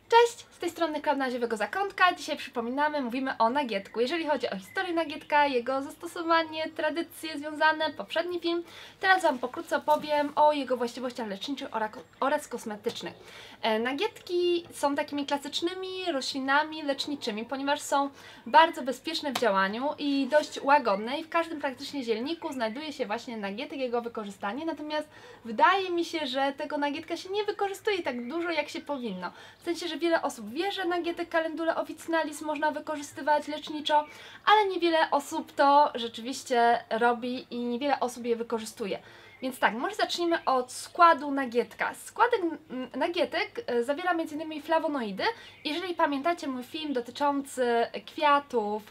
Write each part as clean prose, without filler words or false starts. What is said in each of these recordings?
Cześć, z tej strony Klauna Ziowego Zakątka. Dzisiaj przypominamy, mówimy o nagietku. Jeżeli chodzi o historię nagietka, jego zastosowanie, tradycje związane, poprzedni film, teraz Wam pokrótce opowiem o jego właściwościach leczniczych oraz kosmetycznych. Nagietki są takimi klasycznymi roślinami leczniczymi, ponieważ są bardzo bezpieczne w działaniu i dość łagodne i w każdym praktycznie zielniku znajduje się właśnie nagietek, jego wykorzystanie, natomiast wydaje mi się, że tego nagietka się nie wykorzystuje tak dużo, jak się powinno. W sensie, że wiele osób wie, że nagietek Calendula officinalis można wykorzystywać leczniczo, ale niewiele osób to rzeczywiście robi i niewiele osób je wykorzystuje. Więc tak, może zacznijmy od składu nagietka. Składek nagietek zawiera m.in. flawonoidy. Jeżeli pamiętacie mój film dotyczący kwiatów,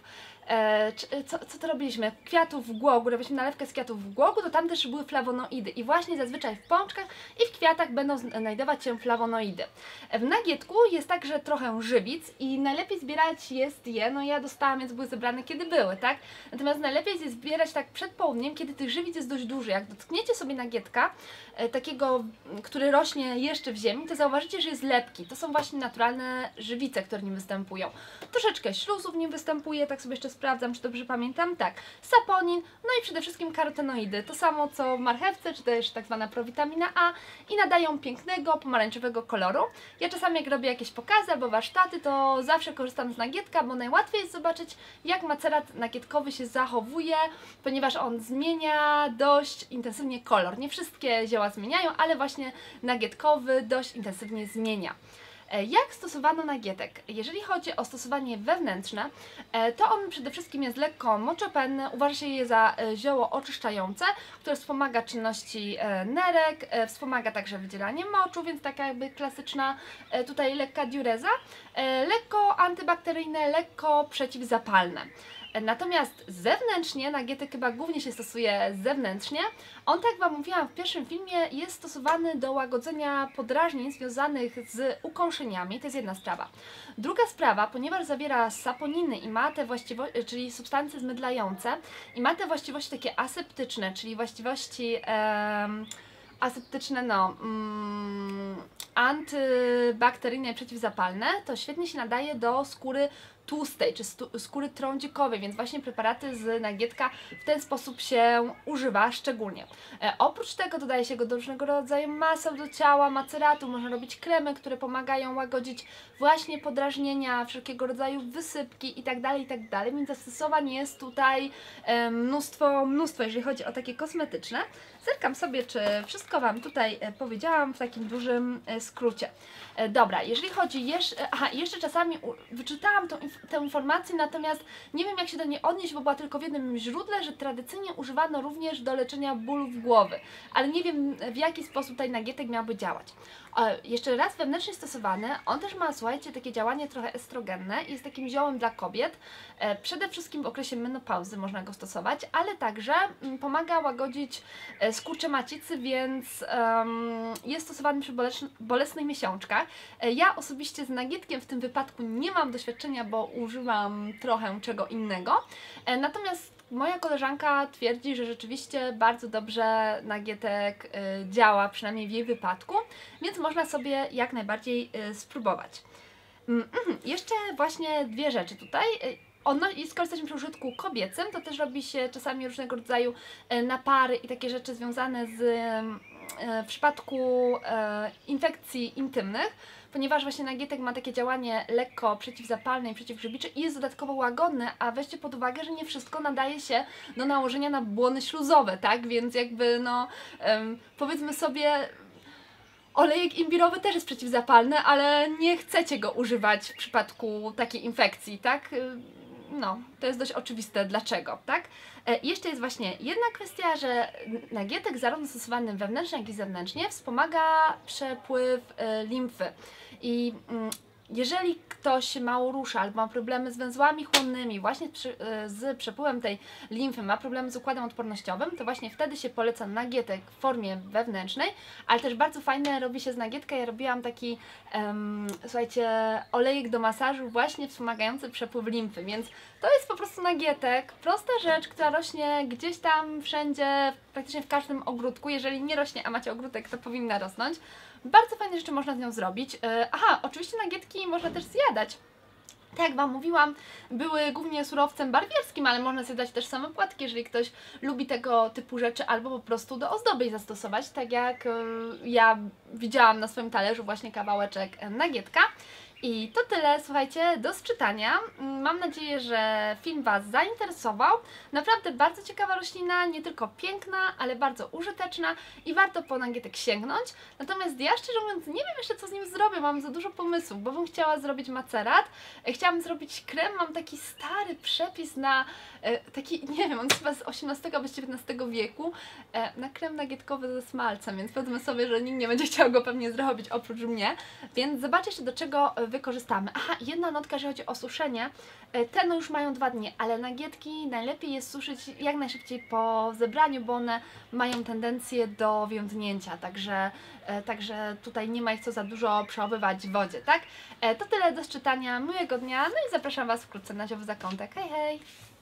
co to robiliśmy? Kwiatów w głogu, robiliśmy nalewkę z kwiatów w głogu, to tam też były flawonoidy i właśnie zazwyczaj w pączkach i w kwiatach będą znajdować się flawonoidy. W nagietku jest także trochę żywic i najlepiej zbierać jest je, no ja dostałam, więc były zebrane kiedy były, tak? Natomiast najlepiej jest je zbierać tak przed południem, kiedy tych żywic jest dość dużo. Jak dotkniecie sobie nagietka, takiego, który rośnie jeszcze w ziemi, to zauważycie, że jest lepki. To są właśnie naturalne żywice, które w nim występują. Troszeczkę śluzów w nim występuje, tak sobie jeszcze sprawdzam, czy dobrze pamiętam. Tak, saponin, no i przede wszystkim karotenoidy. To samo co w marchewce, czy też tak zwana prowitamina A i nadają pięknego, pomarańczowego koloru. Ja czasami jak robię jakieś pokazy albo warsztaty, to zawsze korzystam z nagietka, bo najłatwiej jest zobaczyć, jak macerat nagietkowy się zachowuje, ponieważ on zmienia dość intensywnie kolor. Nie wszystkie zioła zmieniają, ale właśnie nagietkowy dość intensywnie zmienia. Jak stosowano nagietek? Jeżeli chodzi o stosowanie wewnętrzne, to on przede wszystkim jest lekko moczopenny, uważa się je za zioło oczyszczające, które wspomaga czynności nerek, wspomaga także wydzielanie moczu, więc taka jakby klasyczna tutaj lekka diureza, lekko antybakteryjne, lekko przeciwzapalne. Natomiast zewnętrznie, nagietek chyba głównie się stosuje zewnętrznie, on, tak Wam mówiłam w pierwszym filmie, jest stosowany do łagodzenia podrażnień związanych z ukąszeniami, to jest jedna sprawa. Druga sprawa, ponieważ zawiera saponiny i ma te właściwości, czyli substancje zmydlające i ma te właściwości takie aseptyczne, czyli właściwości aseptyczne, antybakteryjne i przeciwzapalne, to świetnie się nadaje do skóry tłustej, czy skóry trądzikowej, więc właśnie preparaty z nagietka w ten sposób się używa szczególnie. Oprócz tego dodaje się go do różnego rodzaju maseł do ciała, maceratu, można robić kremy, które pomagają łagodzić właśnie podrażnienia, wszelkiego rodzaju wysypki itd., więc zastosowań jest tutaj mnóstwo, jeżeli chodzi o takie kosmetyczne. Zerkam sobie, czy wszystko Wam tutaj powiedziałam w takim dużym skrócie. Dobra, jeżeli chodzi jeszcze czasami wyczytałam tę informację, natomiast nie wiem, jak się do niej odnieść, bo była tylko w jednym źródle, że tradycyjnie używano również do leczenia bólów głowy, ale nie wiem, w jaki sposób tutaj nagietek miałby działać. Jeszcze raz wewnętrznie stosowany, on też ma, słuchajcie, takie działanie trochę estrogenne i jest takim ziołem dla kobiet. Przede wszystkim w okresie menopauzy można go stosować, ale także pomaga łagodzić skurcze macicy, więc jest stosowany przy bolesnych miesiączkach. Ja osobiście z nagietkiem w tym wypadku nie mam doświadczenia, bo używam trochę czego innego. Natomiast moja koleżanka twierdzi, że rzeczywiście bardzo dobrze nagietek działa, przynajmniej w jej wypadku, więc można sobie jak najbardziej spróbować. Jeszcze właśnie dwie rzeczy tutaj. I skoro jesteśmy przy użytku kobiecym, to też robi się czasami różnego rodzaju napary i takie rzeczy związane z w przypadku infekcji intymnych, ponieważ właśnie nagietek ma takie działanie lekko przeciwzapalne i przeciwgrzybicze i jest dodatkowo łagodne, a weźcie pod uwagę, że nie wszystko nadaje się do nałożenia na błony śluzowe, tak? Więc jakby powiedzmy sobie, olejek imbirowy też jest przeciwzapalny, ale nie chcecie go używać w przypadku takiej infekcji, tak? No, to jest dość oczywiste dlaczego, tak? Jeszcze jest właśnie jedna kwestia, że nagietek zarówno stosowany wewnętrznie, jak i zewnętrznie wspomaga przepływ limfy i jeżeli ktoś mało rusza albo ma problemy z węzłami chłonnymi, właśnie z przepływem tej limfy, ma problemy z układem odpornościowym, to właśnie wtedy się poleca nagietek w formie wewnętrznej, ale też bardzo fajne robi się z nagietka. Ja robiłam taki, słuchajcie, olejek do masażu właśnie wspomagający przepływ limfy, więc to jest po prostu nagietek, prosta rzecz, która rośnie gdzieś tam wszędzie, praktycznie w każdym ogródku. Jeżeli nie rośnie, a macie ogródek, to powinna rosnąć. Bardzo fajne rzeczy można z nią zrobić. Aha, oczywiście nagietki można też zjadać. Tak jak Wam mówiłam, były głównie surowcem barwierskim, ale można zjadać też same płatki, jeżeli ktoś lubi tego typu rzeczy, albo po prostu do ozdoby je zastosować, tak jak ja widziałam na swoim talerzu właśnie kawałeczek nagietka. I to tyle, słuchajcie, do sczytania. Mam nadzieję, że film Was zainteresował. Naprawdę bardzo ciekawa roślina, nie tylko piękna, ale bardzo użyteczna i warto po nagietek sięgnąć. Natomiast ja szczerze mówiąc nie wiem jeszcze, co z nim zrobię, mam za dużo pomysłów, bo bym chciała zrobić macerat, chciałam zrobić krem, mam taki stary przepis na taki, nie wiem, on jest chyba z XVIII albo XIX wieku, na krem nagietkowy ze smalcem, więc powiedzmy sobie, że nikt nie będzie chciał go pewnie zrobić oprócz mnie, więc zobaczcie jeszcze, do czego wykorzystamy. Aha, jedna notka, jeżeli chodzi o suszenie. Te no już mają 2 dni, ale nagietki najlepiej jest suszyć jak najszybciej po zebraniu, bo one mają tendencję do wiądnięcia, także tutaj nie ma ich co za dużo przechowywać w wodzie, tak? To tyle do czytania, miłego dnia, no i zapraszam Was wkrótce na zioły zakątek. Hej, hej!